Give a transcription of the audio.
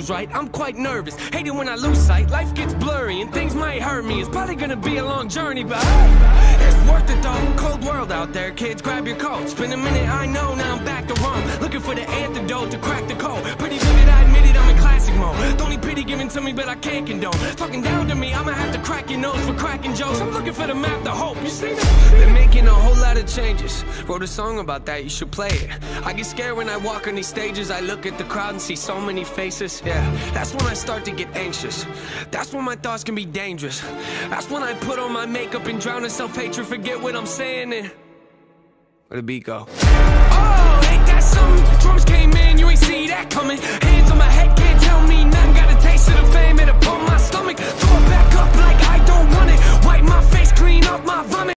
feels right, I'm quite nervous. Hate it when I lose sight, life gets blurry and things might hurt me. It's probably gonna be a long journey, but it's worth it though. Cold world out there, kids, grab your coat. It's been a minute, I know, now I'm back to Rome, looking for the antidote to crack the code. Pretty vivid, I admit it, I'm in classic mode. Don't need pity given to me, but I can't condone talking down to me, I'ma have to crack your nose for cracking jokes. I'm looking for the map to hope, you see that? Been making a whole lot of changes. Wrote a song about that, you should play it. I get scared when I walk on these stages. I look at the crowd and see so many faces. Yeah, that's when I start to get anxious. That's when my thoughts can be dangerous. That's when I put on my makeup and drown in self-hatred. Forget what I'm saying and where the beat go? Oh, ain't that something? Drums came in, you ain't see that coming. Hands on my head, can't tell me nothing. Got a taste of the fame, it upon my stomach. Throw it back up like I don't want it. Wipe my face, clean up my vomit.